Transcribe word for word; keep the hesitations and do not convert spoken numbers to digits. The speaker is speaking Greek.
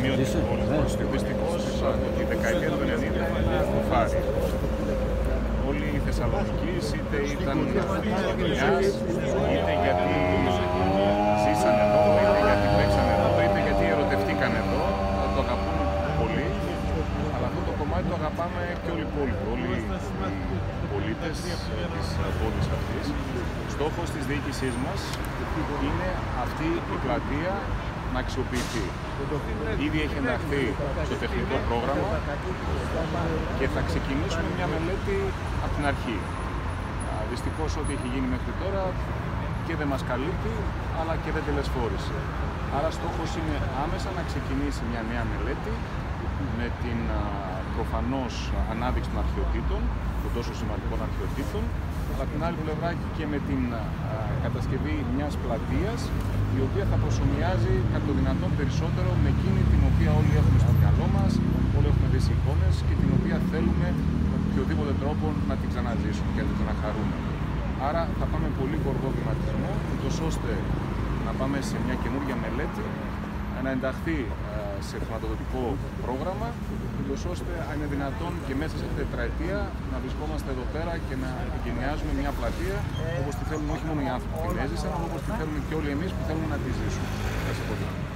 σημείο της πόλης. Δυστυχώς τη δεκαετία του ενενήντα είναι κουφάρι. Όλοι οι Θεσσαλονικείς είτε ήταν δουλειάς, είτε γιατί ζήσαν εδώ, είτε γιατί παίξαν εδώ, είτε γιατί ερωτευτήκαν εδώ, το αγαπούν πολύ. Αλλά αυτό το κομμάτι το αγαπάμε και όλοι οι υπόλοιποι, όλοι οι πολίτες της πόλης αυτής. Στόχος της διοίκησής μας είναι αυτή η πλατεία να αξιοποιηθεί. Ήδη έχει ενταχθεί στο τεχνικό πρόγραμμα και θα ξεκινήσουμε μια μελέτη από την αρχή. Δυστυχώς ό,τι έχει γίνει μέχρι τώρα και δεν μας καλύπτει, αλλά και δεν τελεσφόρησε. Άρα στόχος είναι άμεσα να ξεκινήσει μια νέα μελέτη με την προφανώς ανάδειξη των αρχαιοτήτων, των τόσο σημαντικών αρχαιοτήτων, αλλά από την άλλη πλευρά και με την α, κατασκευή μιας πλατείας η οποία θα προσομοιάζει κατά το δυνατόν περισσότερο με εκείνη την οποία όλοι έχουμε στο μυαλό μας, όλοι έχουμε δει σε εικόνες και την οποία θέλουμε με οποιοδήποτε τρόπο να την ξαναζήσουμε και να την ξαναχαρούμε. Άρα θα πάμε πολύ γοργό βηματισμό, ούτως ώστε να πάμε σε μια καινούργια μελέτη, να ενταχθεί σε χρηματοδοτικό πρόγραμμα, ούτως ώστε αν είναι δυνατόν και μέσα σε αυτή την τετραετία να βρισκόμαστε εδώ πέρα και να εγκαινιάζουμε μια πλατεία όπως τη θέλουν όχι μόνο οι άνθρωποι που την έζησαν, αλλά όπως τη θέλουμε και όλοι εμείς που θέλουμε να τη ζήσουμε.